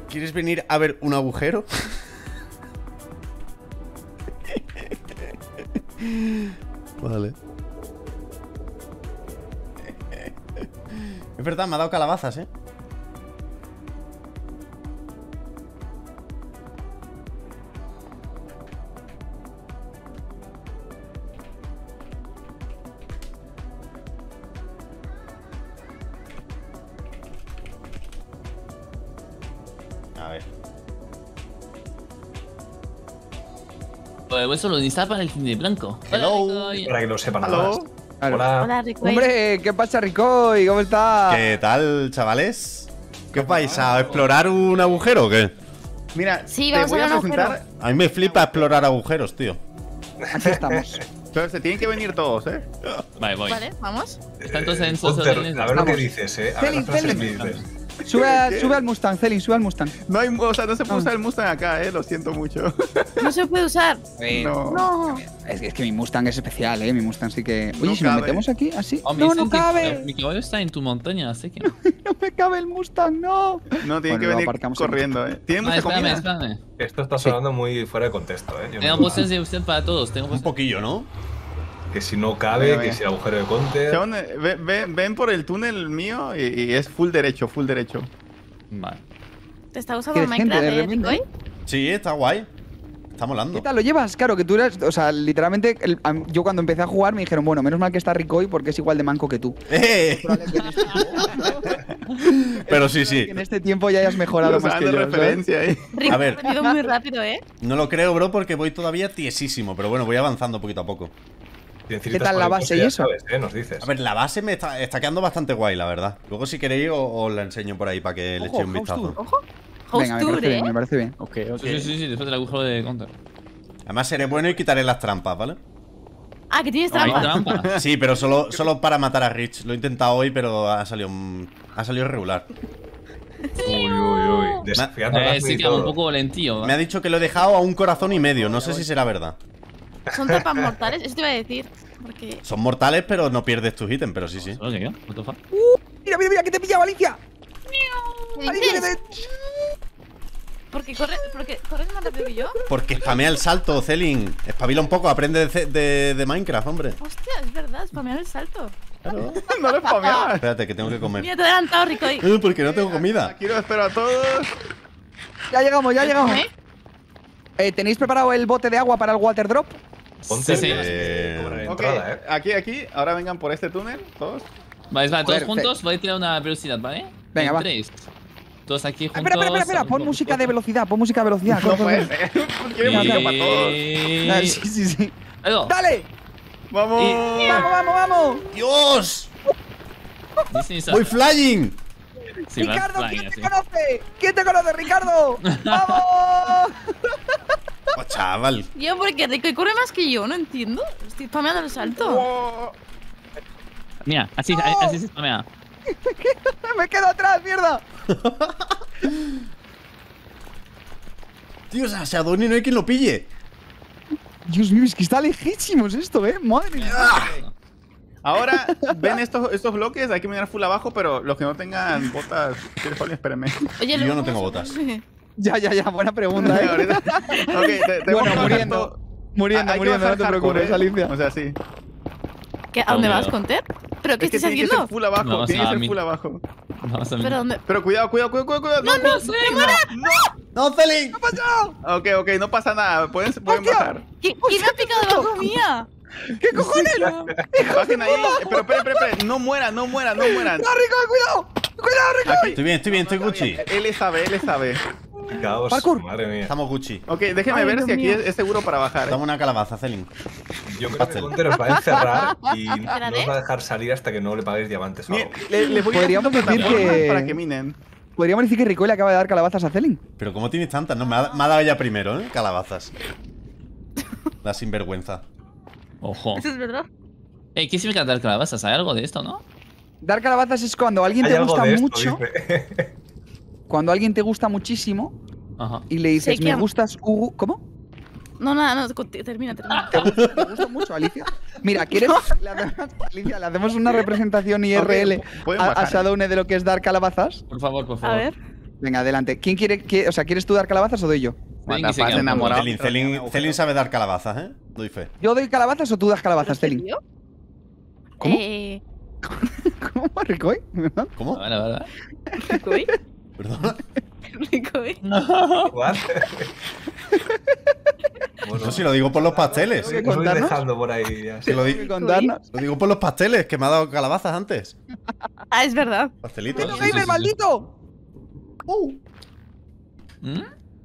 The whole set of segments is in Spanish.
¿Quieres venir a ver un agujero? Vale. Es verdad, me ha dado calabazas, ¿eh? A ver. Pues eso lo necesitaba para el cine blanco. Hello. Para que lo sepan Hello. más. Claro. Hola. Hola, Ricoy. Hombre, ¿qué pasa, Ricoy? ¿Cómo estás? ¿Qué tal, chavales? ¿Qué os vais a explorar un agujero o qué? Mira, Sí, te vamos voy a a ver un presentar. A mí me flipa explorar agujeros, tío. Aquí estamos. Pero se tienen que venir todos, ¿eh? Vale, voy. Vale, vamos. Está entonces en sus Hunter, órdenes. a ver lo que Vamos. dices, A ver Celin, las frases que Celin. dices. Sube al Mustang, Celin, sube al Mustang. No hay, o sea, no se puede usar el Mustang acá, lo siento mucho. No se puede usar. No. No. Es que mi Mustang es especial, Mi Mustang sí que. Oye, No si nos cabe. metemos aquí, así. Oh, me No, dicen no que cabe. Mi caballo está en tu montaña, así que. No me cabe el Mustang, no. No, tienen Bueno, que lo venir aparcamos corriendo, Tienen mucha Espérame, comida. espérame. Esto está sonando muy fuera de contexto, Yo Tengo no- voces de usted para todos. Tengo Un voces. poquillo, ¿no? Que si no cabe, Venga, que venga. si el agujero de Conter. Chabón, ven por el túnel mío y es full derecho, full derecho. Vale. ¿Te está usando ¿Quieres gente Minecraft, de repente? Ricoy? Sí, está guay. Está molando. ¿Qué tal lo llevas? Claro, que tú eres. O sea, literalmente, yo cuando empecé a jugar me dijeron, bueno, menos mal que está Ricoy porque es igual de manco que tú. Pero sí, sí. Que en este tiempo ya hayas mejorado Los más que de yo. ¿sabes? referencia ahí. Ricoy A ver. ha aprendido muy rápido, No lo creo, bro, porque voy todavía tiesísimo. Pero bueno, voy avanzando poquito a poco. ¿Qué tal la base y eso? Sabes, Nos dices. A ver, la base me está quedando bastante guay, la verdad. Luego, si queréis, os la enseño por ahí para que le Ojo, echéis un house vistazo. tour. Ojo. Host Venga, me tour, parece bien, me parece bien. Ok, ok. Sí, sí, sí, después del agujero de Counter. Además, seré bueno y quitaré las trampas, ¿vale? Ah, que tienes Hay trampa. trampa. Sí, pero solo para matar a Rich. Lo he intentado hoy, pero ha salido regular. Uy. Desafiando a Sí, queda un poco lentillo. Me ha dicho que lo he dejado a 1,5 corazones. No sé si será verdad. Son trampas mortales, eso te iba a decir. Porque. Son mortales, pero no pierdes tus ítems, pero sí, sí. ¿Solo que yo? What the fuck? Mira, que te pilla, Valencia. ¿Qué Valencia, dices? que te- Porque corres más rápido que yo. Porque spamea el salto, Celin. Espabila un poco, aprende de Minecraft, hombre. Hostia, es verdad, spamear el salto. No lo spameabas. Espérate, que tengo que comer. Mira, te he adelantado, Ricoy. Porque no tengo comida. Aquí lo espero a todos. Ya llegamos, ya llegamos. ¿Eh? ¿Tenéis preparado el bote de agua para el water drop? Ponte Sí, sí. cobrar Ok, entrada, aquí. Ahora vengan por este túnel, todos. Vale, todos Perfecto. juntos. Voy a tirar una velocidad, ¿vale? Venga, va. 3. Todos aquí juntos. Espera, pon música de velocidad, pon música de velocidad. No corre, puede corre. ser. Quiere música para todos. Ah, sí. Ahí va. ¡Dale! Vamos. ¡Vamos! ¡Dios! Dice Isa. ¡Voy flying! Sí, va ¡Ricardo, flying, ¿quién así. te conoce? ¿Quién te conoce, Ricardo? ¡Vamos! Oh, chaval. Yo, porque Ricoy corre más que yo, no entiendo. Estoy spameando el salto. Wow. Mira, así, No. así se spamea. ¡Me quedo atrás, mierda! Tío, o sea, Shadowni no hay quien lo pille. Dios mío, es que está lejísimos esto, madre mía. Ahora, ven estos bloques, hay que mirar full abajo, pero los que no tengan botas, espérenme. Oye, Yo luego no tengo vamos a- botas. Ya, buena pregunta, Ahorita. Ok, te Bueno, vamos muriendo, Hay que no bajar te hardcore, preocupes, Alicia. O sea, sí. ¿Qué? ¿A dónde No, vas, no. Conter? ¿Pero qué Es que estás tiene que ser haciendo? full abajo, Vamos tiene que a ser mí. full abajo. Vamos a ver. ¿Pero dónde? Pero cuidado. ¡No, no! ¡Me muero! ¡No, Celin! Ok, no pasa nada, pueden ¡Hostia! bajar. ¿Quién me ha picado debajo mía? ¿Qué cojones? Bajen ahí, pero esperen, no mueran. ¡No, Rico, cuidado! ¡Cuidado, Rico! Aquí. Estoy Gucci. Él sabe. Caos, Parkour. madre mía. Estamos Gucci. Ok, déjenme Ay, ver Dios si aquí mío. es seguro para bajar. Dame una calabaza, Celin. Yo creo que Pastel. Conter os va a encerrar y no Espérate. os va a dejar salir hasta que no le paguéis diamantes o Miren, algo. les voy a ir Podríamos haciendo decir plataformas que- para que minen. Podríamos decir que Rico le acaba de dar calabazas a Celin. Pero ¿cómo tienes tantas? No, me ha dado ella primero, ¿eh? Calabazas. La sinvergüenza. Ojo. Eso es verdad. ¿Qué significa dar calabazas? ¿Hay algo de esto, no? Dar calabazas es cuando alguien Hay te algo gusta de esto, mucho, dice. cuando alguien te gusta muchísimo Ajá. y le dices, Sé que me am- gustas, Hugo. ¿Cómo? No, nada, no, termina. ¿Te gusta mucho, Alicia? Mira, ¿quieres? Alicia, le hacemos una representación IRL Ok, pueden a bajar. Shadowne de lo que es dar calabazas. Por favor, por A favor. ver. Venga, adelante. ¿Quién quiere, o sea, ¿quieres tú dar calabazas o doy yo? Venga, Estás enamorado. Celin sabe dar calabazas, ¿eh? Doy fe. ¿Yo doy calabazas o tú das calabazas, Celin? ¿Yo? ¿Cómo? ¿Cómo, Ricoy? ¿Cómo? Vale. ¿Ricoy? ¿Perdona? ¿Ricoy? What? Bueno, No, si lo digo por los pasteles. os voy ¿Contarnos? dejando por ahí. Ya, Si lo, di- Contarnos. lo digo por los pasteles, que me ha dado calabazas antes. Ah, es verdad. Pastelitos. ¡Pero Sí, sí, gamer, sí. maldito! ¿Mm?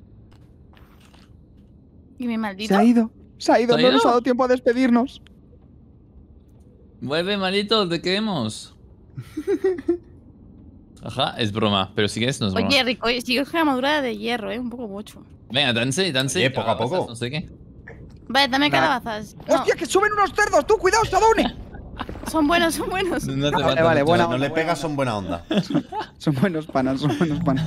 ¿Y mi Se maldito? ha ido. Se ha ido, ¿Se ha no nos ido? ha dado tiempo a despedirnos. Vuelve, malito, te queremos. Ajá, es broma, pero si quieres no es broma. Oye, Ricoy, sigues con la armadura de hierro, un poco mucho. Venga, dance. Oye, poco a poco. No sé qué. Vale, dame calabazas. No, ¡Hostia, que suben unos cerdos! ¡Tú, cuidado, Sadone! son buenos, son buenos. No te Vale, mato, vale, no te buena mato. No le pegas, son buena onda. Son buenos panas, son buenos panas.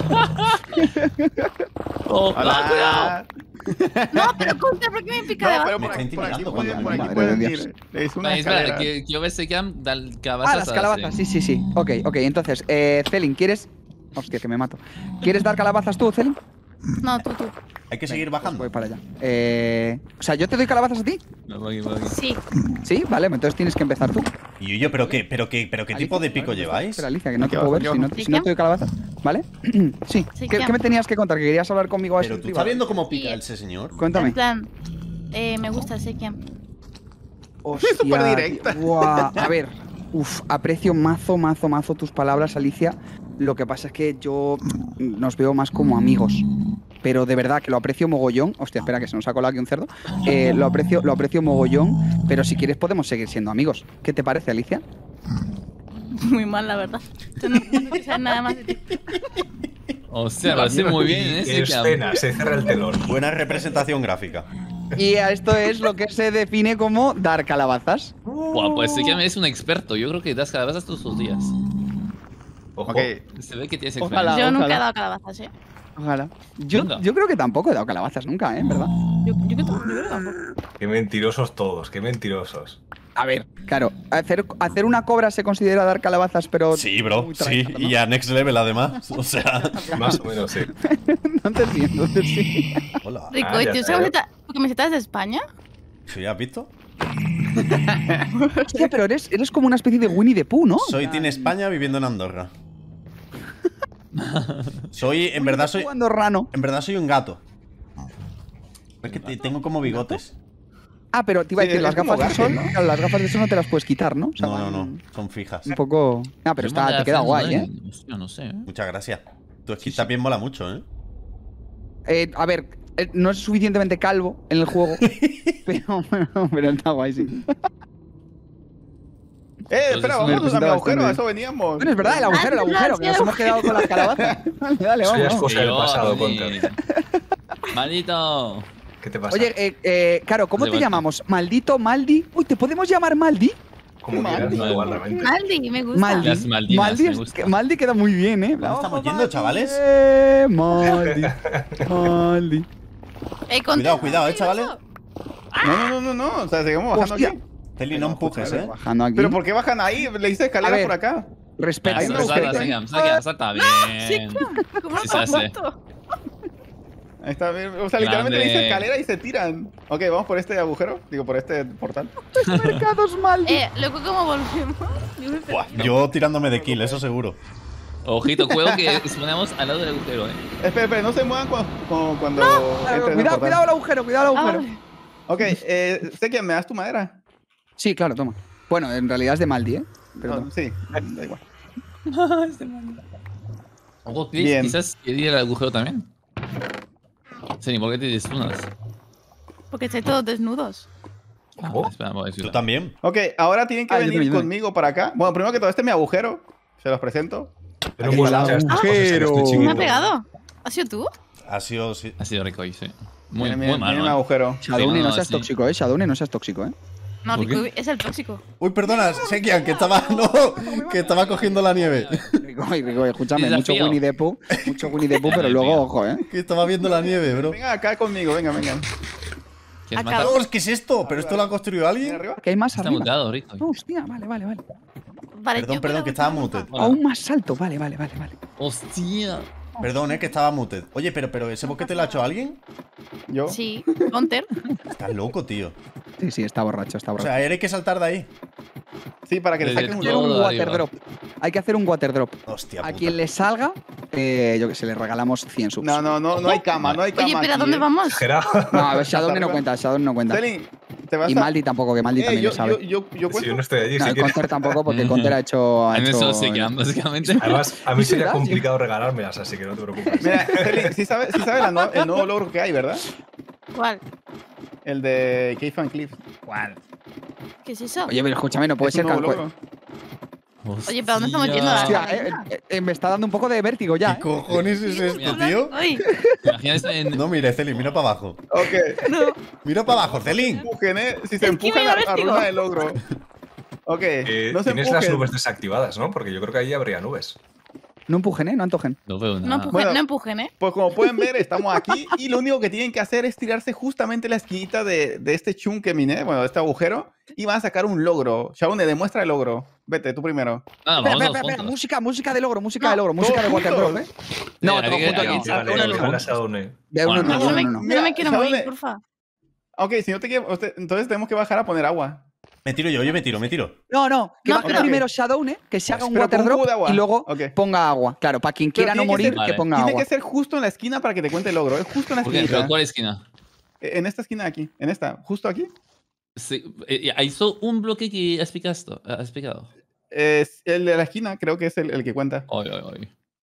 Oh, Hola. cuidado. No, pero contra, ¿por qué me pica No, debajo? pero Me por está aquí, por aquí intimidando pueden, por aquí Madre pueden de ir. Dios. Es una Vale, espera, escalera. que yo ves que dar calabazas. Ah, las calabazas, sí. Ok, entonces, Celin, ¿quieres...? Hostia, que me mato. ¿Quieres dar calabazas tú, Celin? No, tú. Hay que seguir Pues bajando. voy para allá. O sea, ¿yo te doy calabazas a ti? No, voy aquí. Sí. Sí, vale, entonces tienes que empezar tú. Y yo, ¿pero qué tipo de pico lleváis? Espera, Alicia, que no Aquí te puedo ver abajo, si no, aquí si no te doy calabazas. ¿Vale? Sí. Sí, ¿Qué ya. me tenías que contar? ¿Que querías hablar conmigo así Pero en tú privado? estás viendo cómo pica Sí. ese señor. Cuéntame. En plan, me gusta Sekiam. Hostia, súper directa. Buah. A ver, aprecio mazo tus palabras, Alicia. Lo que pasa es que yo nos veo más como amigos. Pero de verdad que lo aprecio mogollón. Hostia, espera, que se nos ha colado aquí un cerdo. Lo aprecio mogollón. Pero si quieres podemos seguir siendo amigos. ¿Qué te parece, Alicia? Muy mal, la verdad. Yo no quiero saber nada más de ti. O sea, lo hace muy bien, Y ¿eh? escena, se cierra el telón. Buena representación gráfica. Y a esto es lo que se define como dar calabazas. Buah, pues sí que es un experto. Yo creo que das calabazas todos los días. Ojo. Ok, Se ve que tienes Ojalá. experiencia. Yo nunca he ojalá. dado calabazas, Ojalá. Yo Nunca. creo que tampoco he dado calabazas nunca, ¿En verdad? Yo creo que tampoco. Qué mentirosos todos, qué mentirosos. A ver, claro, hacer una cobra se considera dar calabazas, pero... Sí, bro, muy sí. tryhard, ¿no? Y a next level además. O sea. Más o menos, sí. No te entiendo, entonces sí. Hola. Ricoy, ya ¿tú sé. usas camisetas de España? ¿Sí has visto? Hostia, pero eres como una especie de Winnie the Pooh, ¿no? Soy Team España viviendo en Andorra. En verdad soy Andorrano. un gato. Es que tengo como bigotes. Ah, pero te iba a Sí, decir, las es como gafas de sol, gato, ¿no? claro, las gafas de sol no te las puedes quitar, ¿no? O sea, No, van son fijas. Un poco... Ah, pero te queda guay, ¿eh? Yo no sé, ¿eh? Muchas gracias. Tu skin también mola mucho, ¿eh? A ver, no es suficientemente calvo en el juego, pero está guay, sí. espera, vamos a mi representa agujero, bastante. a eso veníamos. Bueno, es verdad, el agujero, que nos hemos quedado con las calabazas. Dale, Eso ya es vamos. cosa del Yo, pasado, Tony. Conter. Maldito. ¿Qué te pasa? Oye, Caro, ¿cómo De te vuelta. llamamos? ¿Maldito, Maldi? Uy, ¿te podemos llamar Maldi? Como quieras, Maldi. igualmente. Maldi, me gusta. Maldi. Las Maldinas, Maldi, me es- gusta. Maldi queda muy bien, ¿eh? ¿Dónde estamos Ojo, yendo, Maldi, chavales? Maldi. Maldi. Cuidado, chavales. No, o sea, seguimos bajando Hostia. aquí. Celi, no empujes, ¿eh? Bajando aquí. Pero ¿por qué bajan ahí? Le hice A escalera ver. por acá. Respeta. Hay un Salta, agujero. salta bien. ¿Cómo Sí, se hace. mato? Ahí está, o sea, literalmente le hice Grande. escalera y se tiran. Ok, vamos por este agujero. Digo, por este portal. Mercados Maldi. Luego, ¿cómo volvemos? Yo me Buah, yo tirándome de kill, eso seguro. Ojito, cuidado que exponemos al lado del agujero, ¿eh? Espera, no se muevan cuando entren en el Cuidado, portal. cuidado el agujero, cuidado el Ah, agujero. vale. Ok, sé que me das tu madera. Sí, claro, toma. Bueno, en realidad es de Maldi, ¿eh? Pero No, toma. sí, da igual. Ojo, Chris, Bien. quizás quiere ir al agujero también. Sí, ¿por qué te destunas? Porque estáis todos desnudos. Oh. Espera, voy a Tú decirlo. también. Ok, ahora tienen que Ah, yo venir también. conmigo para acá. Bueno, primero que todo, este es mi agujero. Se los presento. Yo no puedo Aquí escuchar está estas cosas, que estoy agujero. ¿Me chiquito. ha pegado? ¿Has sido tú? Ha sido. Sí. Ha sido rico hoy, sí. Muy, Miren, muy miren, malo. miren mi ¿eh? agujero. Shadowne, no, no seas sí. tóxico, Shadowne, no seas tóxico, No, ¿Por qué? Rico es el tóxico. Uy, perdona, Sekian, que estaba. No, que estaba cogiendo la nieve. Rico, escúchame, mucho Desafío. Winnie the Pooh, pero luego, ojo, Que estaba viendo la nieve, bro. Vengan acá conmigo, vengan. ¿Quieres Acabo. matar? Dios, ¿qué es esto? ¿Pero esto lo ha construido ¿Vienen alguien? arriba? Que hay más Está arriba. muteado, rico. No, hostia, vale. Vale, Perdón, yo perdón, que creo estaba muted. Hola. Aún más alto, vale. Hostia. Perdón, que estaba muted. Oye, pero ¿ese boquete lo ha hecho alguien? ¿Yo? Sí, Counter. Estás loco, tío. Sí, está borracho, está O borracho. sea, hay que saltar de ahí. Sí, para que le Desde saquen un Hay que hacer todo logro. un arriba. water drop. Hay que hacer un water drop. Hostia, A puta. quien le salga, yo que sé, le regalamos 100 subs. No hay cama, no hay cama. Oye, pero ¿a aquí, dónde vamos? Exagerado. No, a ver, Shadow Hasta no arriba. cuenta, Shadow no cuenta. Selin, te vas Y a. Maldi tampoco, que Maldi también yo, lo sabe. yo Si yo cuento. no estoy allí, No, si el quieres. Counter tampoco, porque Counter ha hecho. En eso se quedan, básicamente. Además, a mí sería ¿Verdad? complicado regalármelas, así que no te preocupes. Mira, Selin, sí sabes el nuevo logro que hay, ¿verdad? ¿Cuál? El de Cave and Cliff. ¿Cuál? ¿Qué es eso? Oye, pero escúchame, no puede Es un ser nuevo calcul- logro. Oye, ¿pero dónde estamos yendo? Hostia, me está dando un poco de vértigo ya. ¿Qué cojones es esto, tío? Oye, Imagínate en. No mire, Celin, mira para abajo. Ok. no. Mira para abajo, Celin. Empujen, Si se Es que me empujan, da vértigo. arruina el logro. Ok. No se Tienes las empujen. nubes desactivadas, ¿no? Porque yo creo que ahí habría nubes. No empujen, no antojen. No veo No nada. empujen, Bueno. no empujen, ¿eh? Pues como pueden ver, estamos aquí y lo único que tienen que hacer es tirarse justamente la esquinita de este chunk que miné, bueno, de este agujero, y van a sacar un logro. Shaune, demuestra el logro. Vete, tú primero. Ah, Espera, vamos espera, todos espera, juntos. música de logro, música No, de logro, música de todos water drop, juntos. No, Hay todos que- juntos hay no. que- Vale, uno, vale, uno. las Adone. De uno, Bueno, no, No, de me, uno, no. no me quiero Shaune. morir, porfa. Ok, si no te quieres, entonces tenemos que bajar a poner agua. Me tiro yo me tiro. No, que No, baje pero- primero Shadowne, que se haga un Pero water con un drop cubo de agua. y luego Ok. ponga agua. Claro, para quien quiera no tiene que morir, ser- que Vale. ponga Tiene agua. que ser justo en la esquina para que te cuente el logro. Es justo en la ¿Por qué? esquina. ¿Pero cuál esquina? En esta esquina de aquí. En esta. Justo aquí. Sí, hizo un bloque que has explicado. Es el de la esquina, creo que es el que cuenta. Ay, ay, ay.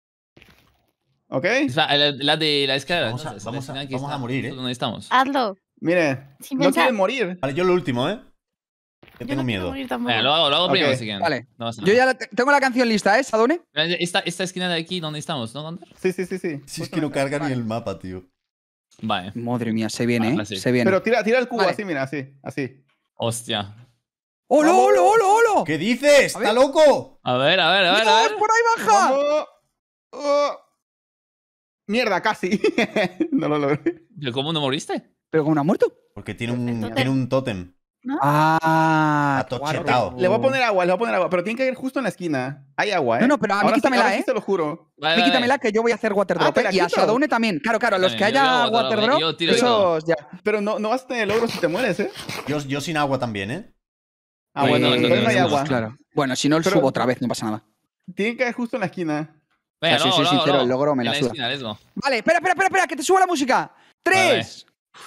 ¿Ok? La de la escalera. Vamos a- entonces, vamos la a- esquina que vamos a está morir, justo donde estamos. Hazlo. Mire, Sin no pensar. quieren morir. Vale, yo lo último, ¿eh? Que Yo tengo no quiero miedo. morir tampoco. Venga, lo hago Ok, primero si quieren. vale. No pasa Yo nada. ya tengo la canción lista, ¿eh, Shadowne? Esta esquina de aquí, ¿dónde estamos? ¿No, Counter? Sí. Si es Justo que no en esta. carga ni el mapa, tío. Vale. Madre mía, se viene, Ahora ¿eh? sí. Se viene. Pero tira el cubo Vale. así, mira, así. Hostia. ¡Holo, ¡Vamos! holo, holo, holo! ¿Qué dices? A ver. ¿Está loco? A ver. ¡Dios, por ahí baja! ¡Vamos! ¡Oh! Mierda, casi. No lo logré. ¿Pero cómo no moriste? ¿Pero cómo no ha muerto? Porque tiene un Entonces- tótem. Ah, Atochetao. Le voy a poner agua, pero tiene que ir justo en la esquina. Hay agua, ¿eh? No, pero a mí Ahora sí- quítamela, ahora sí ¿eh? se lo juro. Vale, Quítamela que yo voy a hacer water Ah, drop, ¿te ¿eh? la Y a quito? Shadowne también. Claro, a los que También, yo haya hago water water drop, drop, yo tiro esos ya. Pero no vas a tener logro si te mueres, ¿eh? Yo sin agua también, ¿eh? Ah, bueno, entonces entonces no hay no, agua. Claro. Bueno, si no, Pero- subo otra vez, no pasa nada. Tiene que ir justo en la esquina. Venga, O sea, sí, lo soy hago, sincero, lo hago. el logro me En la la suda. esquina, let's go. Vale, espera, que te suba la música. Vale. 3,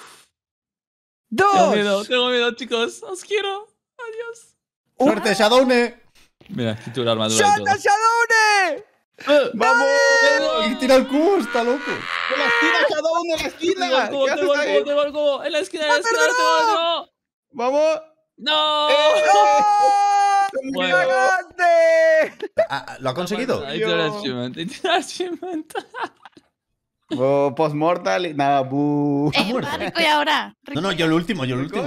2, Tengo miedo, chicos. Os quiero. Adiós. ¡Suerte, Shadowne! Mira, quito la armadura y todo. ¡Salta, Shadowne! ¡Vamos! ¡Y tira el cubo! ¡Está loco! ¡En la esquina, cada uno en la esquina! Tengo el cubo, ¿Qué haces tengo el ahí? cubo, tengo el cubo. En la esquina, tengo el cubo. ¡Vamos! ¡No! ¡Oh! Bueno. ¡Ganaste! ¿Lo ha conseguido? Ahí tiene el achievement, ahí tiene el achievement. Oh, Postmortal y nada, bu. Va, Rico, y ahora. No, yo el último.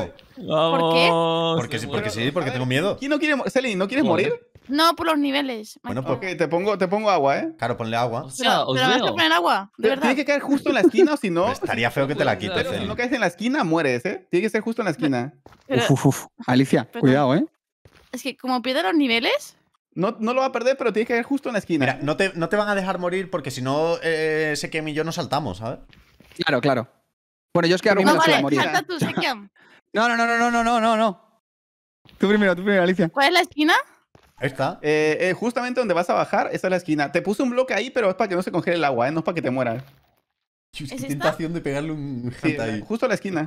Vamos. Porque sí, porque tengo miedo. ¿Quién no quiere morir? Selin, ¿no quieres Joder. morir? No, por los niveles. Bueno, Michael. Ok, te pongo agua, ¿eh? Claro, ponle agua. O sea, os pero me vas a veo. poner agua, de Pero verdad. tiene que caer justo en la esquina o si no. Estaría feo que te la quites, Pero si Celin. no caes en la esquina, mueres, ¿eh? Tiene que ser justo en la esquina. Pero Uf. Alicia, Pero- cuidado, ¿eh? es que como pierde los niveles, No lo va a perder, pero tiene que caer justo en la esquina. Mira, no te van a dejar morir porque si no, Sekem y yo nos saltamos, ¿sabes? Claro. Bueno, yo es que a mí me no la suda vale, morir. salta tú, Sekiam. No. Tú primero, Alicia. ¿Cuál es la esquina? Ahí está. Justamente donde vas a bajar, esa es la esquina. Te puse un bloque ahí, pero es para que no se congele el agua, ¿eh? No es para que te mueras. Qué esta? tentación de pegarle un Sí, janta ahí. justo en la esquina.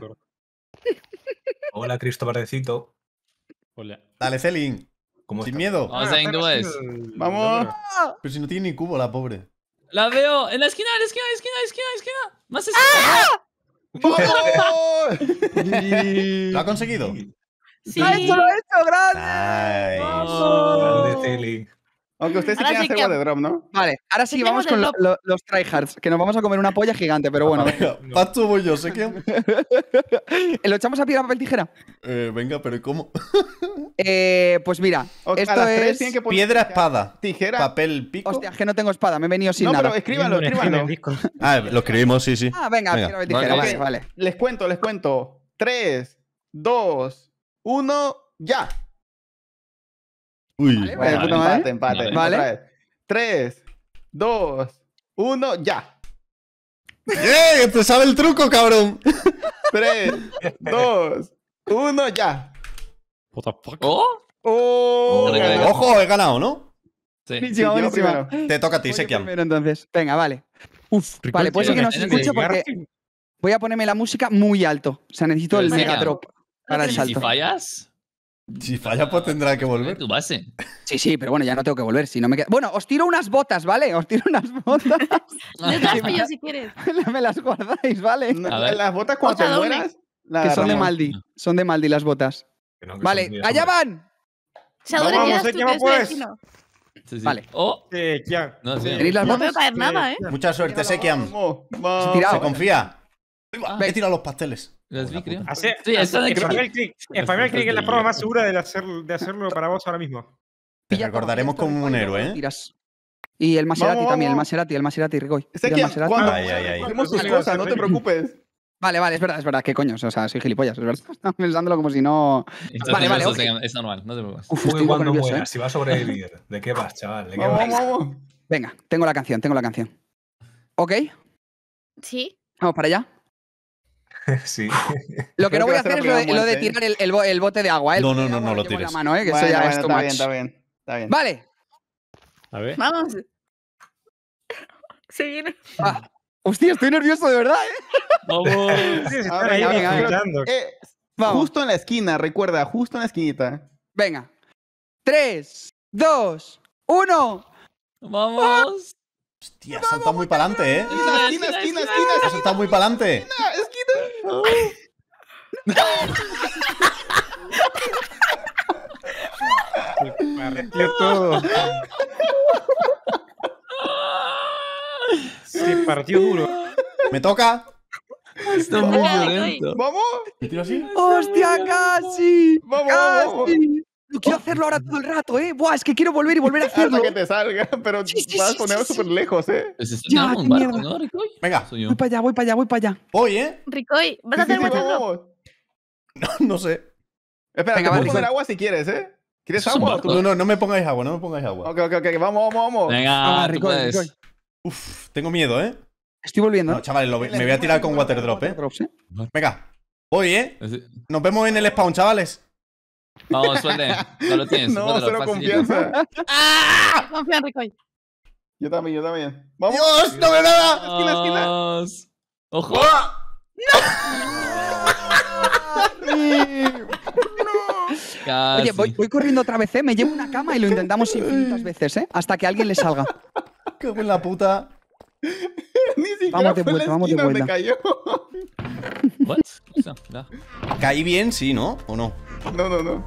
Hola, Cristo Verdecito. Dale, Celin. ¿Cómo Sin estás? miedo. Vamos a inglés. Vamos. Pero si no tiene ni cubo, la pobre. La veo. En la esquina. Más esquina. ¡Vamos! ¿Lo ha conseguido? Sí. ¡Lo he hecho! ¡Grande! Nice. Grande Celi. Aunque ustedes sí Ahora quieren sí hacer que- de drop, ¿no? Vale, ahora sí Tenemos vamos con el drop. los tryhards, que nos vamos a comer una polla gigante, pero bueno. Venga, pasto voy yo, Sekem. ¿Lo echamos a piedra, papel, tijera? Venga, pero ¿cómo? Pues mira, A esto las tres es... tienen que poner Piedra, espada. tijera. Papel, pico. Hostia, es que no tengo espada, me he venido sin No, nada. pero escríbanlo. Ah, lo escribimos, sí. Ah, venga, Venga. piedra, papel, tijera, Vale. vale. Les cuento. 3, 2, 1, ya. Uy. Vale, puta madre. Empate. Vale. Otra vez. 3, 2, 1, ya. ¡Eh! ¡Te sabe el truco, cabrón! 3, 2, 1, ya. ¡Oh! ¡Oh! Venga, venga. ganó. Ojo, he ganado, ¿no? Sí. Buenísima, yo buenísima. primero. Te toca a ti, Voy yo Sekiam. primero, entonces. Venga, vale. Uf, Rico, vale, puede ser que no se tiene que escuche porque voy a ponerme la música muy alto. O sea, necesito el Pero mega Sekiam, drop para el ¿Y si salto. fallas? Si falla, pues tendrá que volver. Tu base. Sí, sí, pero bueno, ya no tengo que volver. Si no me queda... Bueno, os tiro unas botas, ¿vale? Os tiro unas botas. Yo te las pillo si quieres. Me las guardáis, ¿vale? A ver. Las botas cuando te Bota doble. mueras. la Que son de agarramos. Maldi. Son de Maldi las botas. Que no, que Vale, son mías, allá hombre. van. Shadow, le Vamos, quedas tú, Sekiam, que es pues. vecino. Sí, sí. Vale. ¡Oh! Kian. No, sí. ¿Tenéis las No botas? veo caer nada, ¿eh? Mucha suerte, Sekiam. Vamos, Has vamos. tirado. Se confía. Venga. He tirado los pasteles. Las vi, creo. Hace, Sí, está de spamear clic. clic. Spamear clic es la forma más segura de hacerlo para vos ahora mismo. Te Pilla recordaremos todo, como un Ricoy, héroe, lo ¿eh? tiras. Y el Maserati Vamos, también, vamos. el Maserati, Ricoy. Tira el Sekiam, Maserati. cuando Ay, ay, ay. hacemos tus Vale, cosas, no te vale. preocupes. Vale, vale, es verdad, qué coño. O sea, soy gilipollas, es verdad. Estaba pensándolo como si no. Estás Vale, vale, nervioso, ok. Es normal, no te preocupes. Uf, Uy, estoy un poco cuando nervioso, mueras, si va a sobrevivir. ¿De qué vas, chaval? ¿De qué Vamos, vas? vamos. Venga, tengo la canción. ¿Ok? Sí. Vamos para allá. Sí. Lo que Creo no que voy va a a ser hacer es la lo de primera tirar muerte, el bote de agua. ¿eh? No, El bote no, de no agua lo llevo en tires. la mano, ¿eh? Que Bueno, eso ya bueno, es too está bien, much. está bien. Está bien. Vale. A ver. Vamos. Se viene. Ah, hostia, estoy nervioso de verdad, ¿eh? ¡Vamos! Sí, se A están ver, ahí venga, venga. escuchando. Vamos. Justo en la esquina, recuerda, justo en la esquinita. Venga. 3, 2, 1. ¡Vamos! Hostia, has saltado muy para adelante, ¿eh? Esquina. Has saltado muy para adelante. Partió todo. Se partió duro. ¿Me toca? Está muy Venga, violento. ¿Vamos? ¿Me tiro así? ¡Hostia, casi! Vamos, vamos. ¡Casi! No quiero hacerlo ahora todo el rato, ¿eh? Buah, es que quiero volver y volver a hacerlo. Hasta que te salga, pero Sí, sí, vas a sí, ponerlo sí, súper lejos, ¿eh? Pues está Ya, tirando un qué barco, mierda. ¿no, Ricoy? Venga, Soy yo. Voy para allá, voy para allá, voy para allá. voy, ¿eh? Ricoy, ¿vas a Sí, hacer sí, mucho drop? vamos. No sé. Espera, Venga, te va, puedo poner Ricoy. agua si quieres, ¿eh? ¿Quieres Es un agua? barco. No, no me pongáis agua, no me pongáis agua. Ok, vamos. Venga, tú Ricoy, puedes. Ricoy. Uf, tengo miedo, ¿eh? Estoy volviendo. No, chavales, me voy a tirar con water drop, ¿eh? Drops, ¿eh? Venga, voy, ¿eh? Nos vemos en el spawn, chavales. Vamos, suerte. No lo tienes. No, suéltalo, cero facilito. confianza. Confía en Ricoy. Yo también. Vamos. ¡Dios, no me da! Esquina. Vamos. ¡Ojo! Casi. Oye, voy corriendo otra vez, ¿eh? Me llevo una cama y lo intentamos infinitas veces, ¿eh? Hasta que a alguien le salga. ¡Qué en la puta! Ni siquiera Vamos de fue en la vuelta, vamos de esquina donde vuelta. cayó. ¿What? ¿Qué pasa? Mira. Caí bien, sí, ¿no? ¿O no? No.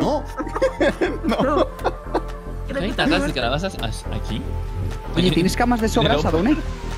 ¿No? ¿Qué hay tatas de calabazas aquí? Oye, ¿tienes camas de sobra, Pero- Sadone?